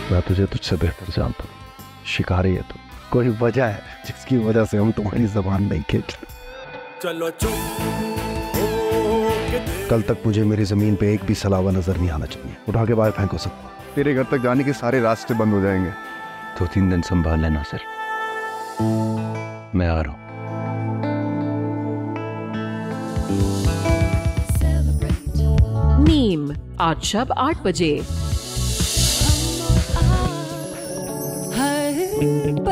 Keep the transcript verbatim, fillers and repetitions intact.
मैं तुझे तुझसे बेहतर जानता हूँ। शिकारी है तू। कोई वजह है जिसकी वजह से हम तुम्हारी जबान नहीं खींचते। चलो कल तक मुझे मेरी जमीन पे एक भी सलावा नजर नहीं आना चाहिए। उठा के बाहर फेंको सबको। तेरे घर तक जाने के सारे रास्ते बंद हो जाएंगे। दो तीन दिन संभाल लेना सर, मैं आ रहा हूँ। नीम आज शाम आठ बजे।